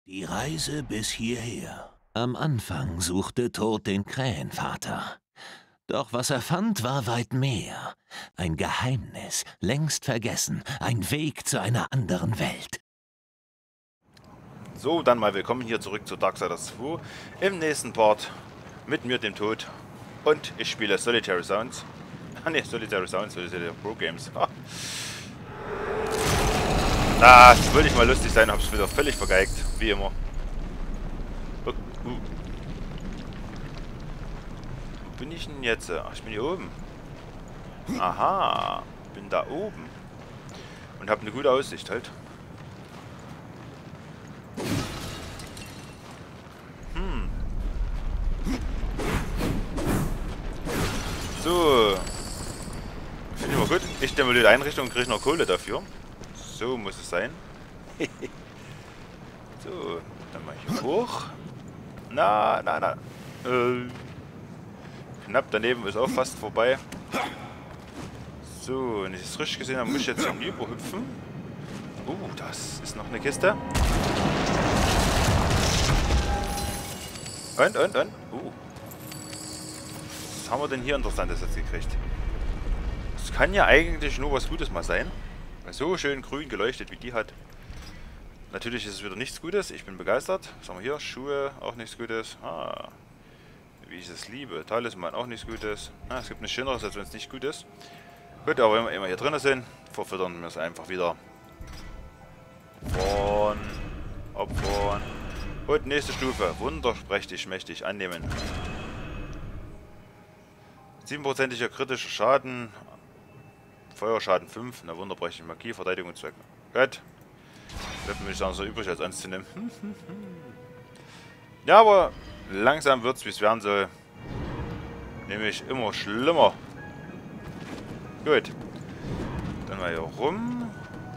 Die Reise bis hierher. Am Anfang suchte Tod den Krähenvater. Doch was er fand, war weit mehr. Ein Geheimnis, längst vergessen, ein Weg zu einer anderen Welt. So, dann mal willkommen hier zurück zu Darksiders 2. Im nächsten Part mit mir, dem Tod. Und ich spiele Solitary Sounds. Ah ne, Solitary Pro Games. Das wollte ich mal lustig sein, hab's wieder völlig vergeigt. Wie immer. Wo bin ich denn jetzt? Ach, ich bin hier oben. Aha, bin da oben. Und habe eine gute Aussicht halt. So. Finde ich mal gut. Ich demoliere die Einrichtung und kriege noch Kohle dafür. So muss es sein. So, dann mal hier hoch. Na. Knapp daneben ist auch fast vorbei. So, wenn ich es richtig gesehen habe, muss ich jetzt hier rüber hüpfen. Das ist noch eine Kiste. Und. Was haben wir denn hier Interessantes jetzt gekriegt? Das kann ja eigentlich nur was Gutes mal sein. Weil so schön grün geleuchtet wie die hat. Natürlich ist es wieder nichts Gutes. Ich bin begeistert. Was haben wir hier? Schuhe, auch nichts Gutes. Wie ich es liebe. Talisman, auch nichts Gutes. Es gibt nichts Schöneres, als wenn es nicht gut ist. Gut, aber wenn wir immer hier drinnen sind, verfüttern wir es einfach wieder. Opfern. Und nächste Stufe. Wunderprächtig, mächtig annehmen. 7%iger kritischer Schaden. Feuerschaden 5. Eine wunderprächtige Magie, Verteidigung und Zweck. Gut. Bleibt mir nicht so übrig, als anzunehmen. Ja, aber langsam wird es, wie es werden soll. Nämlich immer schlimmer. Gut. Dann mal hier rum.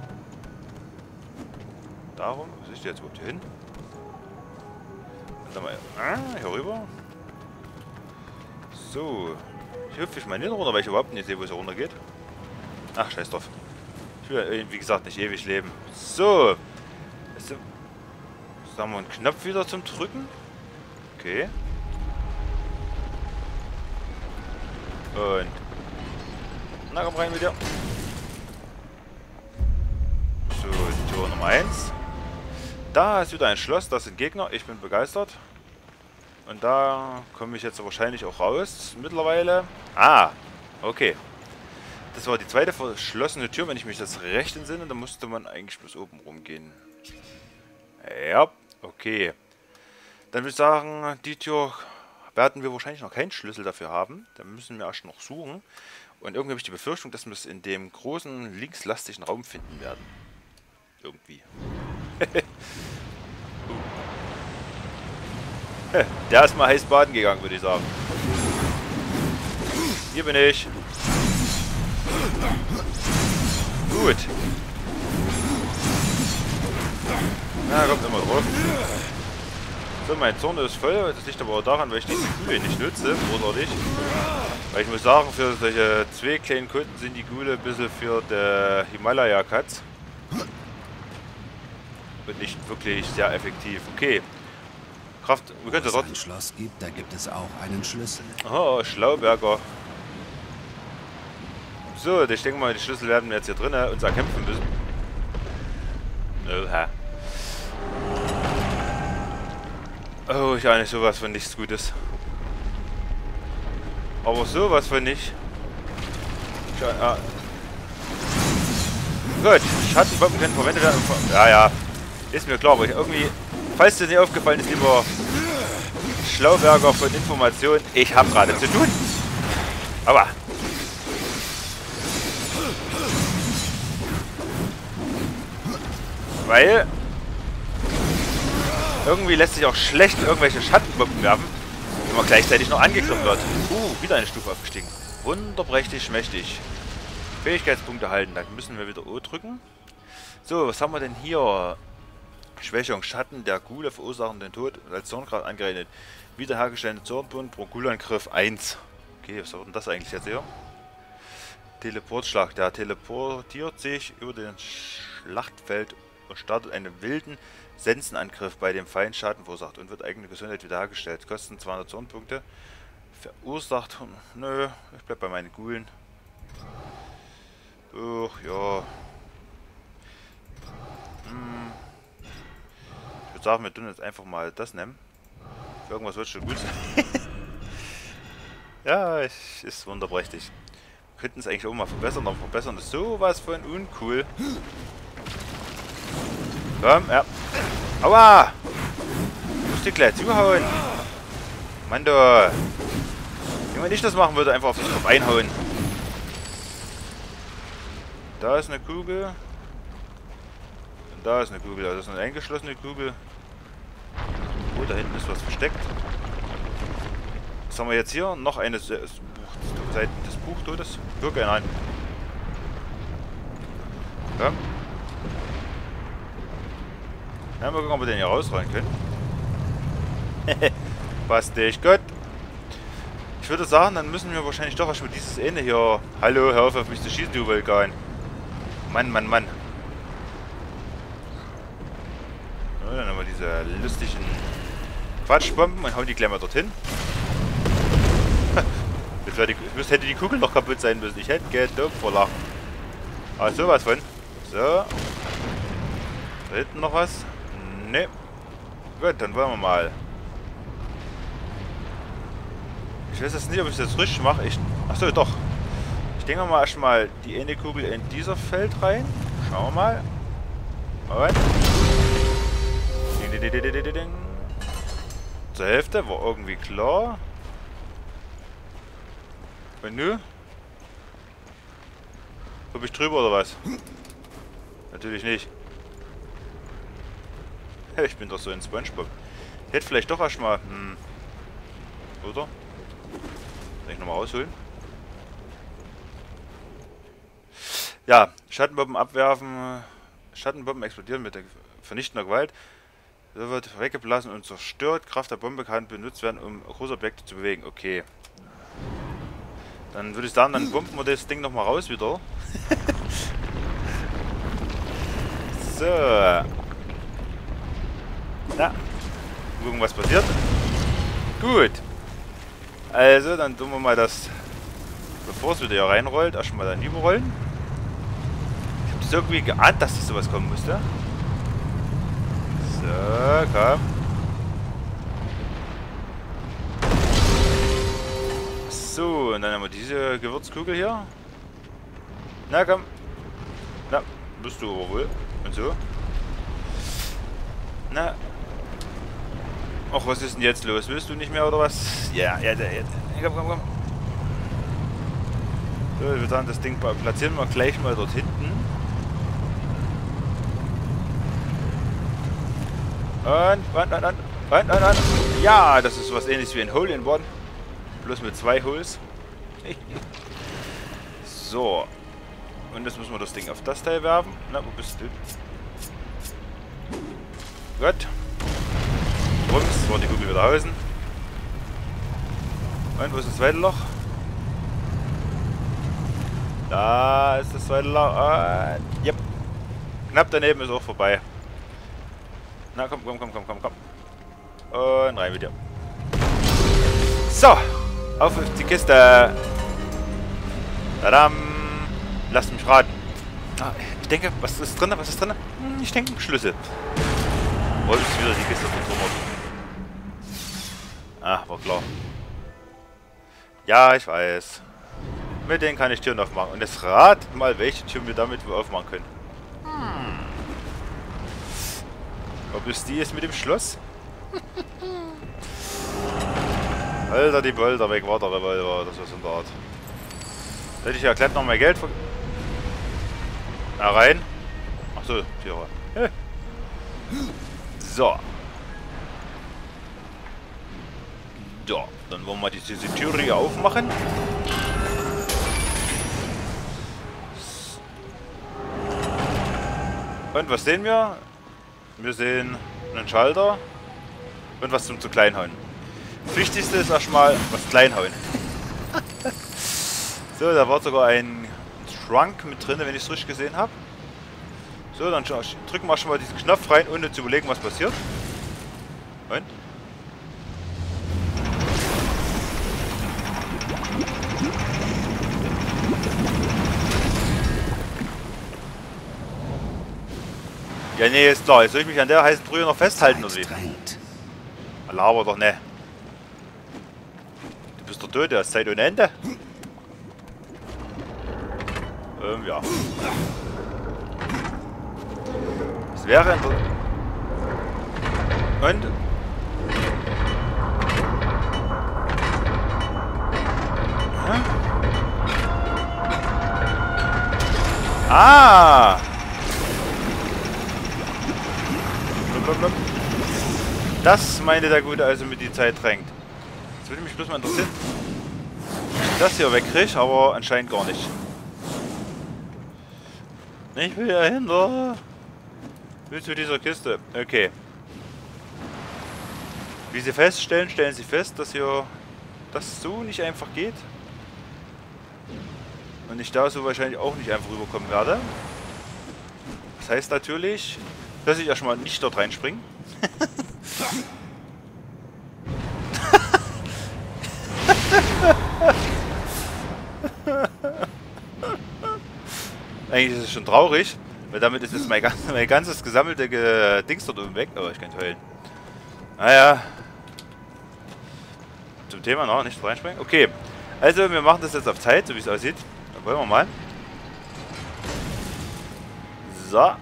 Darum. Was ist jetzt überhaupt hier hin? Und dann mal hier rüber. So. Ich hüpfe ich mal nicht runter, weil ich überhaupt nicht sehe, wo es runter geht. Ach, scheiß drauf. Ich will, wie gesagt, nicht ewig leben. So. Jetzt haben wir einen Knopf wieder zum Drücken. Okay. Und. Na, komm rein mit dir. So, die Tür Nummer 1. Da ist wieder ein Schloss, das sind Gegner. Ich bin begeistert. Und da komme ich jetzt wahrscheinlich auch raus. Mittlerweile. Okay. Das war die zweite verschlossene Tür, wenn ich mich das recht entsinne. Da musste man eigentlich bis oben rumgehen. Ja, okay. Dann würde ich sagen, die Tür werden wir wahrscheinlich noch keinen Schlüssel dafür haben. Da müssen wir erst noch suchen. Und irgendwie habe ich die Befürchtung, dass wir es in dem großen linkslastigen Raum finden werden. Irgendwie. Der ist mal heiß baden gegangen, würde ich sagen. Hier bin ich. Gut. Na, kommt immer drauf. So, mein Zorn ist voll. Das liegt aber auch daran, weil ich diese Gule nicht nutze, großartig. Weil ich muss sagen, für solche zwei kleinen Kunden sind die Gule ein bisschen für der Himalaya-Katz. Und nicht wirklich sehr effektiv. Okay. Kraft. Wir können Wenn es ein Schloss gibt, da gibt es auch einen Schlüssel. Oh, Schlauberger. So, ich denke mal, die Schlüssel werden wir jetzt hier drinnen uns erkämpfen müssen. Oha. Oh, ich ahne sowas von nichts Gutes. Aber sowas von nicht. Gut, Schattenbomben können verwendet werden. Ja, ist mir klar, aber irgendwie, falls dir nicht aufgefallen ist, lieber Schlauberger von Informationen, ich habe gerade zu tun. Aber. Weil irgendwie lässt sich auch schlecht irgendwelche Schattenbomben werfen, wenn man gleichzeitig noch angegriffen wird. Wieder eine Stufe aufgestiegen. Wunderprächtig, mächtig. Fähigkeitspunkte halten, dann müssen wir wieder O drücken. So, was haben wir denn hier? Schwächung, Schatten der Gule verursachen den Tod als Zorngrad angerechnet. Wiederhergestellte Zornbund pro Gulangriff 1. Okay, was war denn das eigentlich jetzt hier? Teleportschlag, der teleportiert sich über den Schlachtfeld und startet einen wilden Sensenangriff, bei dem Feind Schaden verursacht und wird eigene Gesundheit wiederhergestellt. Kosten 200 Zornpunkte. Verursacht... Nö, ich bleib bei meinen Ghoulen. Uch, ja. Ich würde sagen, wir tun jetzt einfach mal das nehmen. Für irgendwas wird schon gut sein. Ja, ist wunderprächtig. Wir könnten es eigentlich auch mal verbessern, aber verbessern ist sowas von uncool. Komm, ja. Aua! Du musst dir gleich zuhauen. Mann, du. Wenn man nicht das machen würde, einfach auf den Kopf einhauen. Da ist eine Kugel. Und da ist eine Kugel. Also das ist eine eingeschlossene Kugel. Oh, da hinten ist was versteckt. Was haben wir jetzt hier? Noch eine Seite des Buchtodes. Guck einen an. Komm. Ja, mal gucken, ob wir den hier rausrennen können. Passt nicht gut. Ich würde sagen, dann müssen wir wahrscheinlich doch erstmal dieses Ende hier... Hallo, hör auf mich zu schießen, du Vulkan. Mann, Mann, Mann. Ja, dann haben wir diese lustigen Quatschbomben und hauen die gleich mal dorthin. Jetzt hätte die Kugel noch kaputt sein müssen. Ich hätte gedopt vor Lachen. Aber sowas von. So. Da hinten noch was? Ne. Gut, dann wollen wir mal. Ich weiß jetzt nicht, ob ich das jetzt richtig mache. Achso, doch. Ich denke mal erstmal die eine Kugel in dieser Feld rein. Schauen wir mal. Und. Ding, ding, ding, ding, ding, ding. Zur Hälfte war irgendwie klar. Und nö? Hab ich drüber oder was? Natürlich nicht. Ich bin doch so ein SpongeBob. Ich hätte vielleicht doch erstmal. Oder? Kann ich nochmal rausholen? Ja, Schattenbomben abwerfen. Schattenbomben explodieren mit der vernichtender Gewalt. So wird weggeblasen und zerstört. Kraft der Bombe kann benutzt werden, um große Objekte zu bewegen. Okay. Dann würde ich sagen, dann bomben wir das Ding nochmal raus wieder. So. Na. Gucken, was passiert. Gut. Also, dann tun wir mal das, bevor es wieder hier reinrollt, erstmal dann überrollen. Ich habe das irgendwie geahnt, dass das sowas kommen musste. So, komm. So, und dann haben wir diese Gewürzkugel hier. Na komm. Na, bist du aber wohl. Und so. Na. Ach, was ist denn jetzt los? Willst du nicht mehr oder was? Ja, ja, komm. So, ich würde sagen, das Ding platzieren wir gleich mal dort hinten. Und. Ja, das ist was ähnliches wie ein Hole in One. Bloß mit 2 Holes. So. Und jetzt müssen wir das Ding auf das Teil werfen. Na, wo bist du? Gut. Rums, war die Kugel wieder außen. Und wo ist das zweite Loch? Da ist das zweite Loch. Und, yep. Knapp daneben ist auch vorbei. Na, komm. Und rein mit dir. So. Auf die Kiste. Tadam. Lasst mich raten. Ah, ich denke, was ist drin? Ich denke, Schlüssel. Wo ist wieder die Kiste von Thomas? Ah, war klar. Ja, ich weiß. Mit denen kann ich Türen aufmachen. Und jetzt ratet mal, welche Türen wir damit aufmachen können. Ob es die ist mit dem Schloss? Alter, die Bolter weg, war der Revolver, das ist in der Art. Hätte ich ja gleich noch mehr Geld ver... Na, rein. Achso, Tiere. So. So, dann wollen wir diese Tür hier aufmachen. Und was sehen wir? Wir sehen einen Schalter und was zum zu Kleinhauen. Das Wichtigste ist erstmal was Kleinhauen. So, da war sogar ein Trunk mit drin, wenn ich es richtig gesehen habe. So, dann drücken wir schon mal diesen Knopf rein, ohne zu überlegen, was passiert. Und? Ja, nee, ist klar. Jetzt soll ich mich an der heißen Brühe noch festhalten, oder wie? Laber doch, ne. Du bist doch tot, du hast Zeit ohne Ende. Ja. Es wäre und? Hä? Ah! Das meinte der Gute, also mit die Zeit drängt. Jetzt würde mich bloß mal interessieren, ob ich das hier wegkriege, aber anscheinend gar nicht. Ich will ja hinter. Will zu dieser Kiste. Okay. Wie Sie feststellen, stellen Sie fest, dass hier das so nicht einfach geht. Und ich da so wahrscheinlich auch nicht einfach rüberkommen werde. Das heißt natürlich, dass ich erstmal nicht dort reinspringe. Eigentlich ist es schon traurig, weil damit ist jetzt mein ganzes gesammelte Dings dort oben weg. Oh, ich kann nicht heulen. Naja. Zum Thema noch, nicht reinspringen. Okay. Also, wir machen das jetzt auf Zeit, so wie es aussieht. Dann wollen wir mal. So.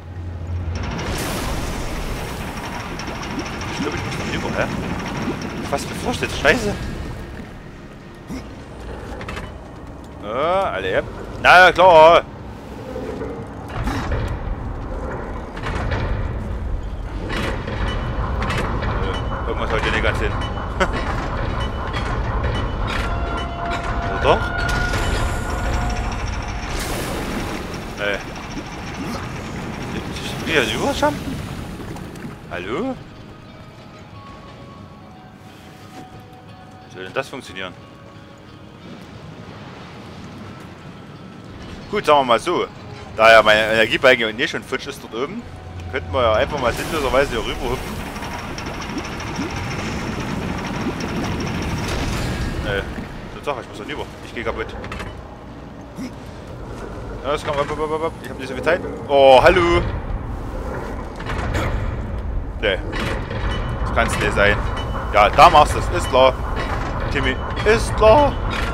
Ich glaube, ich muss noch rüber, hä? Was bevorsteht? Scheiße. Alle ab. Na ja, klar. Irgendwas heute nicht ganz hin. Oder doch? Nee. Ich will ja überschampen. Hallo? Wie soll denn das funktionieren? Gut, sagen wir mal so. Da ja meine Energiebalken und schon futsch ist dort oben, könnten wir ja einfach mal sinnloserweise hier rüber hüpfen. Sache, ich muss da rüber. Ich gehe kaputt. Ja, das kommt. Ich habe nicht so viel Zeit. Oh, hallo. Nee. Das kann es nicht sein. Ja, da machst du es. Ist klar. Timmy. Ist klar.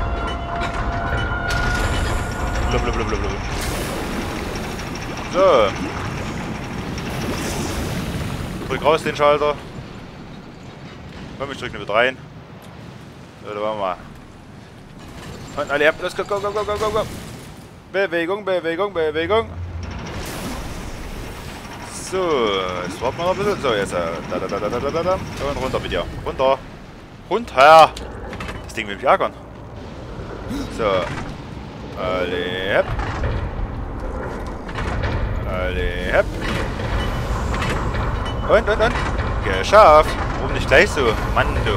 Blablabla. So. Drück raus den Schalter. Komm, ich drücke mit rein. So, da wollen wir mal. Und alle ab, los, go. Bewegung. So, jetzt warten wir noch ein bisschen. So, jetzt. Da. Und runter mit dir. Runter. Das Ding will mich ärgern. So. Alle ab. Und. Geschafft. Warum nicht gleich so? Mann, du.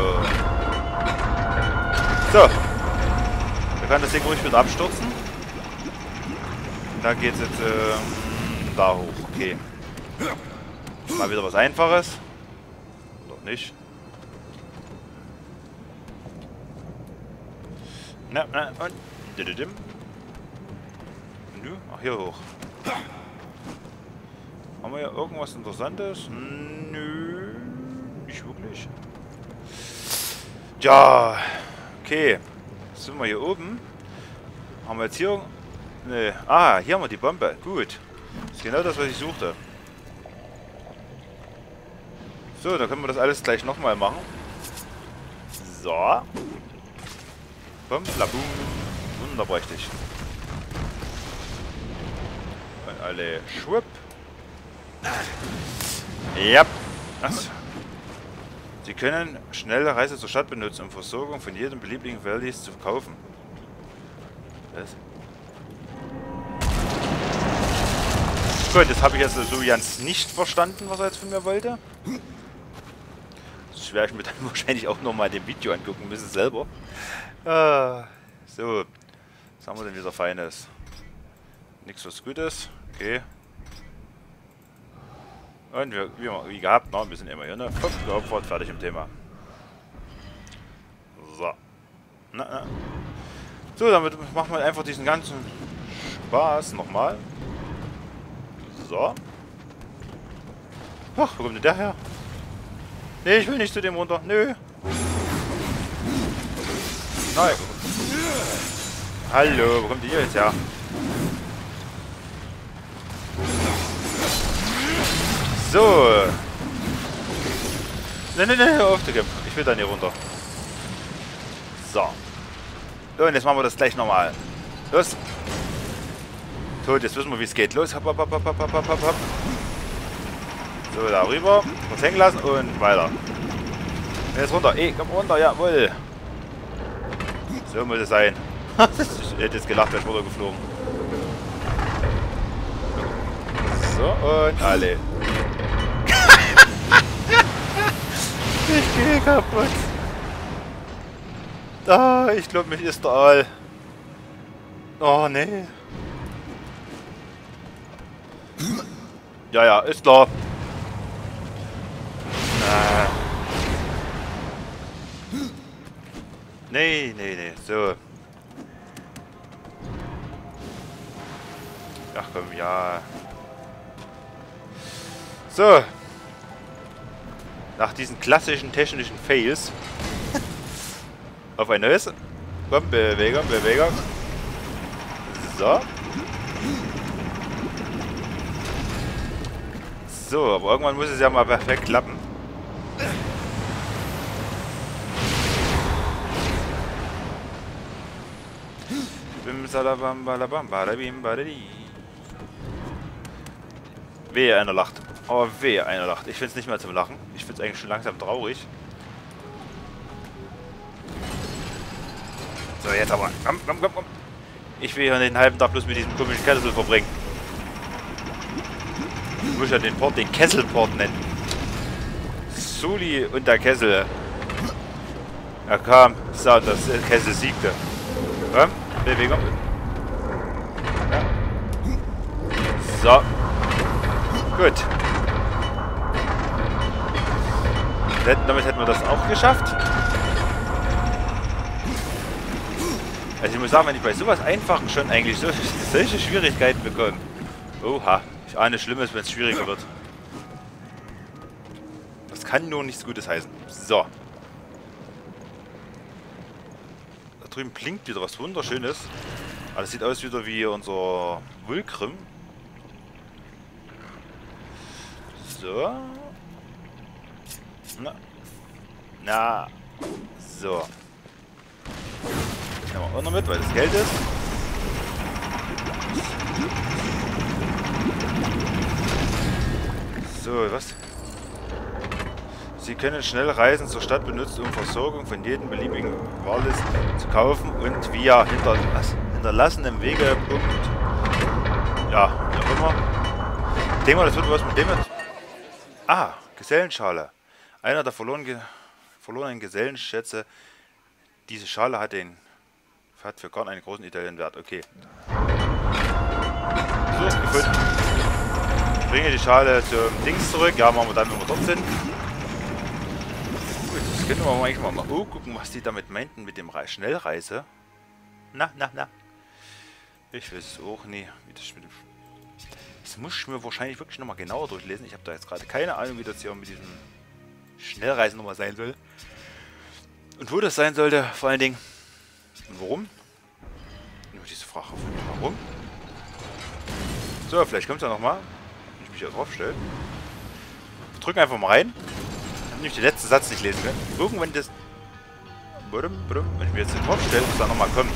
So. Wir können das Ding ruhig wieder abstürzen. Und dann geht's jetzt da hoch. Okay. Mal wieder was Einfaches. Doch nicht. Na, und. Nö, ach, hier hoch. Haben wir ja irgendwas Interessantes? Nö, nicht wirklich. Ja, okay. Sind wir hier oben? Haben wir jetzt hier... Ne, hier haben wir die Bombe. Gut. Das ist genau das, was ich suchte. So, dann können wir das alles gleich nochmal machen. So. Bum, labum. Wunderprächtig. Und alle schwupp. Ja. Was? Sie können schnelle Reise zur Stadt benutzen, um Versorgung von jedem beliebigen Verlies zu kaufen. Was? Gut, das habe ich jetzt so ganz nicht verstanden, was er jetzt von mir wollte. Das werde ich mir dann wahrscheinlich auch nochmal dem Video angucken müssen selber. So, was haben wir denn wieder Feines? Nichts was Gutes. Okay. Und wie gehabt, wir sind immer hier, ne? Kopf geopfert, fertig im Thema. So. Na. So, damit machen wir einfach diesen ganzen Spaß nochmal. So. Ach, wo kommt denn der her? Nee, ich will nicht zu dem runter. Nö. Nein. Hallo, wo kommt ihr jetzt her? So. Ne, hör auf zu kämpfen. Ich will da nicht runter. So. Und jetzt machen wir das gleich nochmal. Los. Tot, jetzt wissen wir, wie es geht. Los, hopp. So, da rüber. Kurz hängen lassen und weiter. Und jetzt runter. Komm runter, jawohl. So muss es sein. Ich hätte jetzt gelacht, wäre ich runtergeflogen. So, und alle. Ich gehe kaputt. Ah, ich glaube, mich ist der Aal. Oh, nee. Ja, ist klar. Nee. So. Ach komm, ja. So. Nach diesen klassischen technischen Fails. Auf ein neues. Komm, Bewegung. So. So, aber irgendwann muss es ja mal perfekt klappen. Bim salabam balabam balabim baladi. Wehe, einer lacht. Aber wehe, einer lacht. Ich find's nicht mehr zum Lachen. Ich find's eigentlich schon langsam traurig. So, jetzt aber. Komm. Ich will hier den halben Tag bloß mit diesem komischen Kessel verbringen. Ich muss ja den Port den Kesselport nennen. Suli und der Kessel. Er kam, sah, dass der Kessel siegte. Komm, Bewegung. Ja. So. Gut. Damit hätten wir das auch geschafft. Also ich muss sagen, wenn ich bei sowas Einfachen schon eigentlich solche Schwierigkeiten bekomme. Oha, ich ahne Schlimmes, wenn es schwieriger wird. Das kann nur nichts Gutes heißen. So. Da drüben blinkt wieder was Wunderschönes. Aber das sieht aus wieder wie unser Vulkrim. So. Na. So. Das nehmen wir auch noch mit, weil das Geld ist. So, was? Sie können schnell Reisen zur Stadt benutzen, um Versorgung von jedem beliebigen Warlist zu kaufen und via hinterlassenem Wegepunkt. Ja, wie auch immer. Ich denke mal, das wird was mit dem. Ah, Gesellenschale. Einer der verlorenen Gesellenschätze. Diese Schale hat für Garn einen großen Italienwert. Okay. So, gefunden. Bringe die Schale zum Dings zurück. Ja, machen wir dann, wenn wir dort sind. Gut, das können wir eigentlich mal gucken, was die damit meinten mit dem Schnellreise. Na. Ich weiß es auch nie. Wie das mit dem... Das muss ich mir wahrscheinlich wirklich nochmal genauer durchlesen. Ich habe da jetzt gerade keine Ahnung, wie das hier mit diesem Schnellreisen nochmal sein soll. Und wo das sein sollte, vor allen Dingen. Und warum? Nur diese Frage, warum? So, vielleicht kommt es ja nochmal. Wenn ich mich hier drauf stelle. Wir drücken einfach mal rein. Ich habe nämlich den letzten Satz nicht lesen können. Irgendwann das... Wenn ich mir jetzt hier drauf stelle, was da nochmal kommt.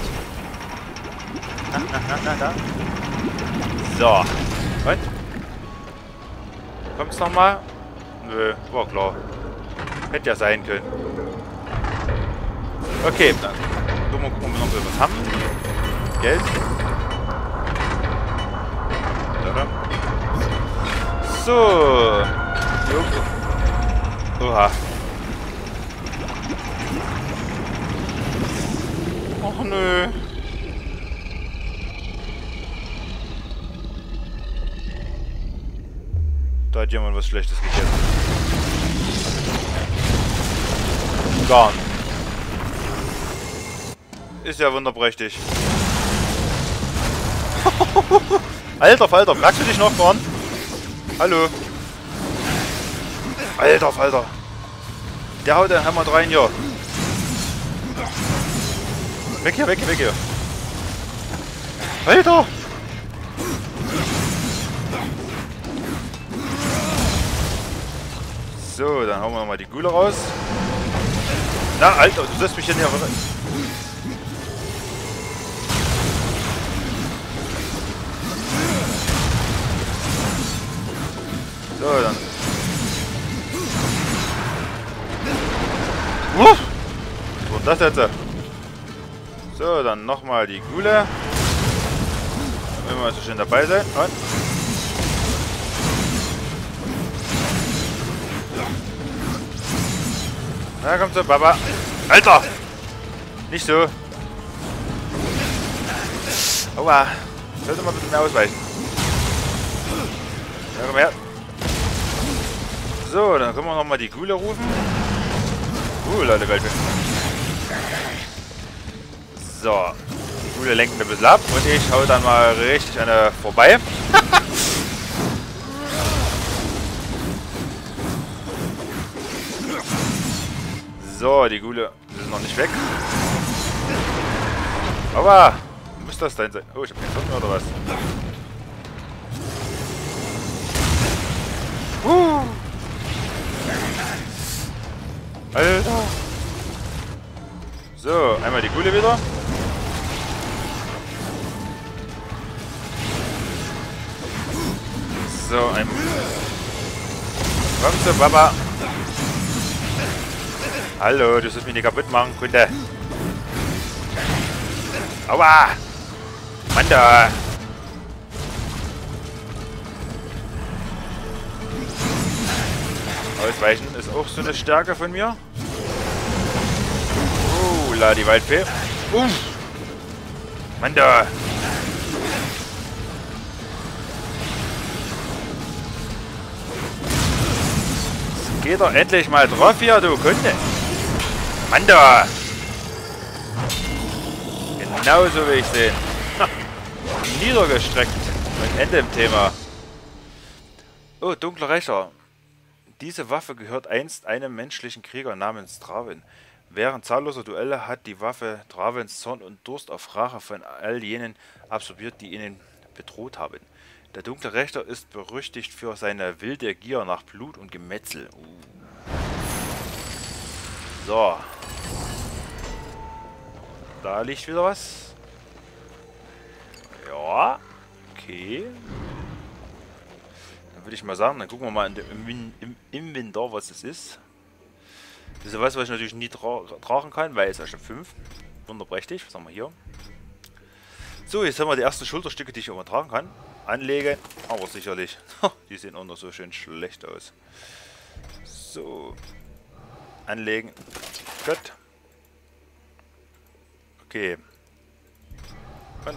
Na. So. Und? Kommt's nochmal? Nö, war klar. Hätte ja sein können. Okay, dann gucken wir mal, ob wir was haben. Geld. So. Oha. Och nö. Da hat jemand was Schlechtes gegessen. Gar nicht. Ist ja wunderprächtig. Alter Falter, merkst du dich noch, Gorn? Hallo. Alter Falter. Der haut den Hammer rein hier. Weg hier, weg hier, weg hier. Alter! So, dann hauen wir nochmal die Gule raus. Na, Alter, du sollst mich hier nicht auf... So, dann... Was war das jetzt? So, dann nochmal die Gule. Wenn wir so schön dabei sein. Und... Na, komm so, Papa. Alter! Nicht so. Aua. Sollte mal ein bisschen mehr ausweichen. Ja, komm her. So, dann können wir nochmal die Gule rufen. Leute, welche. So. Die Gule lenkt ein bisschen ab und ich hau dann mal richtig eine vorbei. So, die Gule ist noch nicht weg. Aber muss das denn sein? Oh, ich hab keinen Schatten oder was? Alter! So, einmal die Gule wieder. So, einmal. Komm zu Papa. Hallo, du sollst mich nicht kaputt machen, Kunde. Aua! Mann da! Ausweichen ist auch so eine Stärke von mir. La die Waldfee. Mann da! Geht doch endlich mal drauf hier, du Kunde! Mann da! Genauso will ich sehen. Niedergestreckt. Und Ende im Thema. Oh, dunkler Rächer. Diese Waffe gehört einst einem menschlichen Krieger namens Draven. Während zahlloser Duelle hat die Waffe Dravens Zorn und Durst auf Rache von all jenen absorbiert, die ihn bedroht haben. Der dunkle Rächer ist berüchtigt für seine wilde Gier nach Blut und Gemetzel. So. Da liegt wieder was. Ja. Okay. Dann würde ich mal sagen, dann gucken wir mal im Inventar, was es ist. Das ist was ich natürlich nie tragen kann, weil es ist ja schon 5. Wunderprächtig. Was haben wir hier? So, jetzt haben wir die ersten Schulterstücke, die ich übertragen kann. Anlegen, aber sicherlich. Die sehen auch noch so schön schlecht aus. So. Anlegen. Gut. Okay. Und,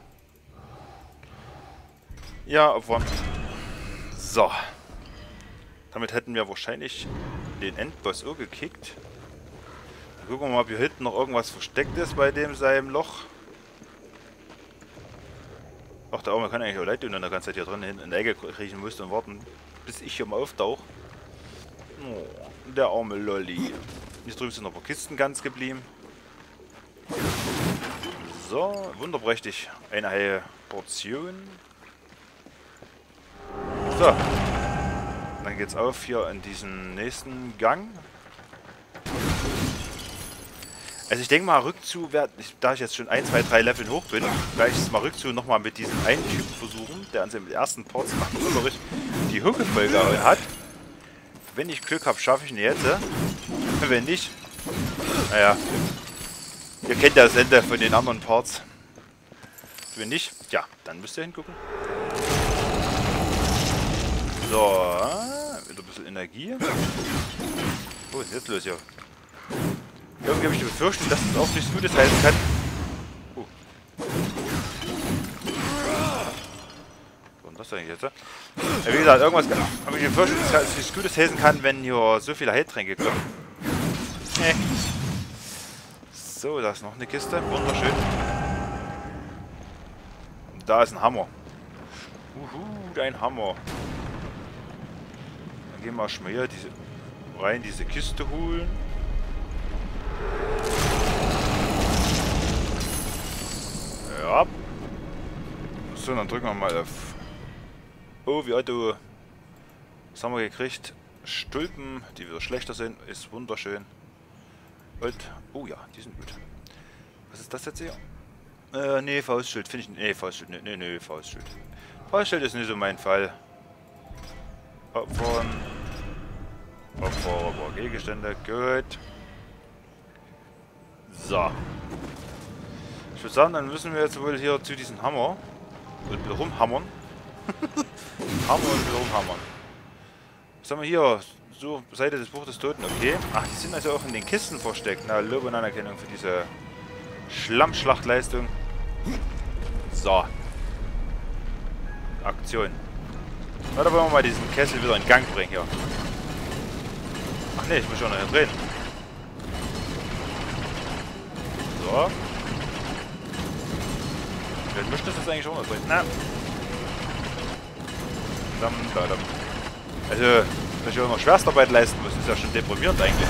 ja, Opfer. So. Damit hätten wir wahrscheinlich den Endboss auch gekickt. Dann gucken wir mal, ob hier hinten noch irgendwas versteckt ist bei dem seinem Loch. Ach, der Arme kann eigentlich auch leid tun, wenn er die ganze Zeit hier drin hinten in der Ecke kriechen musste und warten, bis ich hier mal auftauche. Oh, der arme Lolli. Hier drüben sind noch ein paar Kisten ganz geblieben. So, wunderprächtig. Eine heile Portion. So. Dann geht's auf hier in diesen nächsten Gang. Also ich denke mal, Rückzug, da ich jetzt schon 1, 2, 3 Level hoch bin, werde ich es mal Rückzug nochmal mit diesem einen Typen versuchen, der an seinem ersten Part die Hucke voll gehauen hat. Wenn ich Glück habe, schaffe ich ihn jetzt. Wenn nicht, naja, ihr kennt ja das Ende von den anderen Parts. Wenn nicht, ja, dann müsst ihr hingucken. So, wieder ein bisschen Energie. Wo ist jetzt los hier? Irgendwie habe ich die Befürchtung, dass es auch nichts Gutes heißen kann. Was Was soll ich jetzt? Wie gesagt, irgendwas habe ich mir vorgestellt, dass ich nichts Gutes helfen kann, wenn hier so viele Heiltränke kommen. So, da ist noch eine Kiste. Wunderschön. Da ist ein Hammer. Ein Hammer. Dann gehen wir schon mal hier diese Kiste holen. Ja. So, dann drücken wir mal auf. Oh, wie Otto. Was haben wir gekriegt? Stulpen, die wieder schlechter sind. Ist wunderschön. Und, oh ja, die sind gut. Was ist das jetzt hier? Nee, Faustschild. Finde ich. Nee, Faustschild. Nee, Faustschild. Faustschild ist nicht so mein Fall. Opfer, Gegenstände. Gut. So. Ich würde sagen, dann müssen wir jetzt wohl hier zu diesem Hammer und wieder rumhammern. Hammer und wieder rumhammern. Was haben wir hier? So, Seite des Buch des Toten, okay. Ach, die sind also auch in den Kisten versteckt. Na, Lob und Anerkennung für diese Schlammschlachtleistung. So. Aktion. Na, da wollen wir mal diesen Kessel wieder in Gang bringen hier. Ach ne, ich muss schon noch hier drehen. So. Vielleicht möchte das jetzt eigentlich auch noch drehen. Na. Also, dass ich auch noch Schwerstarbeit leisten muss, ist ja schon deprimierend eigentlich.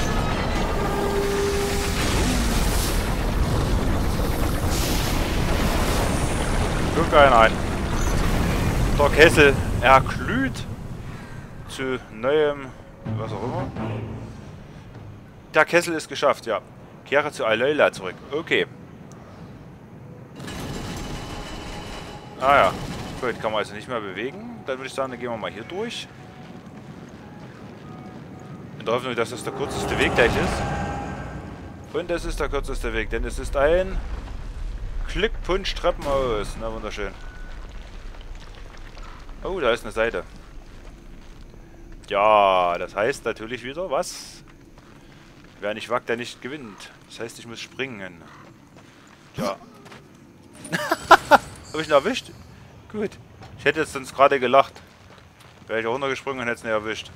Guck einer ein. Der Kessel, er glüht zu neuem, was auch immer. Der Kessel ist geschafft, ja. Kehre zu Alola zurück. Okay. Ah ja. Gut, kann man also nicht mehr bewegen. Dann würde ich sagen, dann gehen wir mal hier durch. In der Hoffnung, dass das der kürzeste Weg gleich ist. Und es ist der kürzeste Weg, denn es ist ein Glückpunsch-Treppenhaus. Na, wunderschön. Oh, da ist eine Seite. Ja, das heißt natürlich wieder, was? Wer nicht wagt, der nicht gewinnt. Das heißt, ich muss springen. Ja. Habe ich ihn erwischt? Gut. Ich hätte jetzt sonst gerade gelacht. Wäre ich auch runtergesprungen und hätte es nicht erwischt.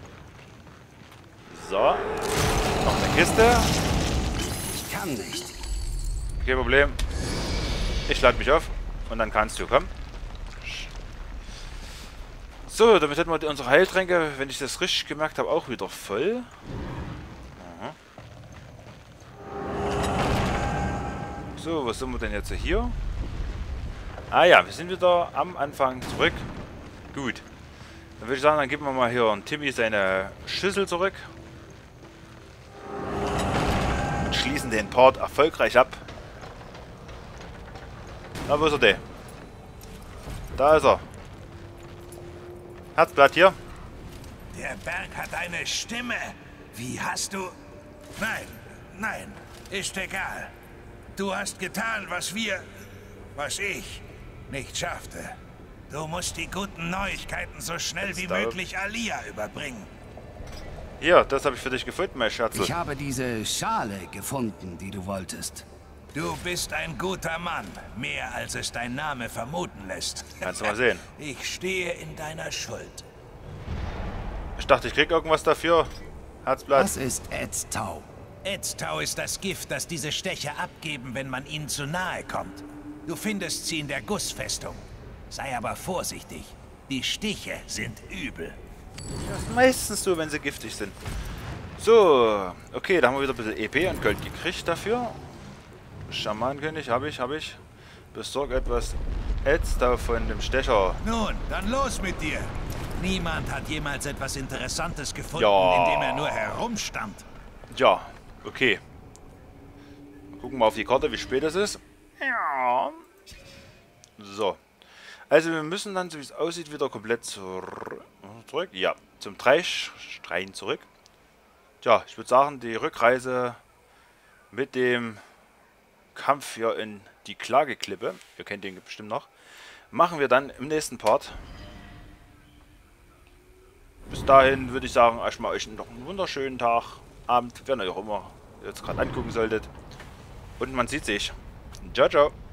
So. Noch eine Kiste. Ich kann nicht. Kein Problem. Ich lade mich auf. Und dann kannst du, komm. So, damit hätten wir unsere Heiltränke, wenn ich das richtig gemerkt habe, auch wieder voll. Aha. So, was sind wir denn jetzt hier? Ah ja, wir sind wieder am Anfang zurück. Gut. Dann würde ich sagen, dann geben wir mal hier an Timmy seine Schüssel zurück. Und schließen den Part erfolgreich ab. Na, wo ist er denn? Da ist er. Herzblatt hier. Der Berg hat eine Stimme. Wie hast du... Nein, ist egal. Du hast getan, was ich nicht schaffte. Du musst die guten Neuigkeiten so schnell wie möglich Alia überbringen. Hier, das habe ich für dich gefunden, mein Scherzel. Ich habe diese Schale gefunden, die du wolltest. Du bist ein guter Mann. Mehr als es dein Name vermuten lässt. Kannst du mal sehen. Ich stehe in deiner Schuld. Ich dachte, ich krieg irgendwas dafür. Herzblatt. Was ist Ätztau? Ätztau ist das Gift, das diese Stecher abgeben, wenn man ihnen zu nahe kommt. Du findest sie in der Gussfestung. Sei aber vorsichtig. Die Stiche sind übel. Das ist meistens so, wenn sie giftig sind. So, okay, da haben wir wieder ein bisschen EP und Gold gekriegt dafür. Schamankönig, habe ich. Besorg etwas Ätztau von dem Stecher. Nun, dann los mit dir. Niemand hat jemals etwas Interessantes gefunden, Ja. indem er nur herumstand. Ja, okay. Gucken wir auf die Karte, wie spät es ist. Ja. So. Also wir müssen dann, so wie es aussieht, wieder komplett zurück. Ja, zum Dreischrein zurück. Tja, ich würde sagen, die Rückreise mit dem Kampf hier in die Klageklippe, ihr kennt den bestimmt noch, machen wir dann im nächsten Part. Bis dahin würde ich sagen, erstmal euch noch einen wunderschönen Tag, Abend, wer ihr auch immer jetzt gerade angucken solltet. Und man sieht sich. Ciao, ciao.